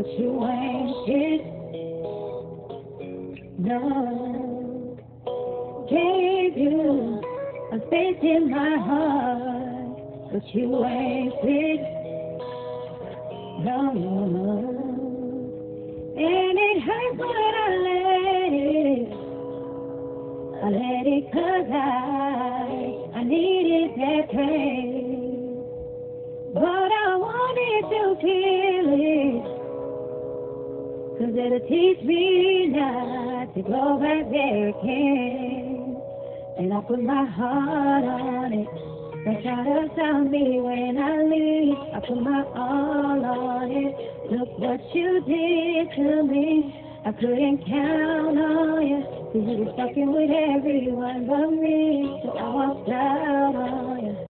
but you ain't shit. No. Gave you a space in my heart, but you ain't fit. No, no, no. And it hurts when I let it. I let it 'cause I needed that pain. But I wanted to feel it, 'cause it'll teach me not to go back there again. And I put my heart on it. Don't try to stop me when I leave. I put my all on it. Look what you did to me. I couldn't count on you, 'cause you were fucking with everyone but me. So I walked out on you.